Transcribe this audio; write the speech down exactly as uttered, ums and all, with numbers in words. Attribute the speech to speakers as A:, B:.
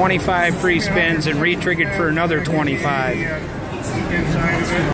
A: twenty-five free spins and re-triggered for another twenty-five.